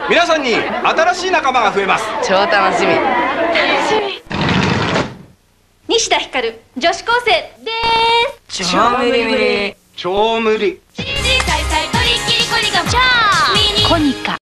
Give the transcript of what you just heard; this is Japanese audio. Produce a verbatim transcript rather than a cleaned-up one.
皆さんに新しい仲間が増えます。 超楽しみ。楽しみ。西田ひかる、女子高生でーす。 超無理無理。 超無理。 コニカ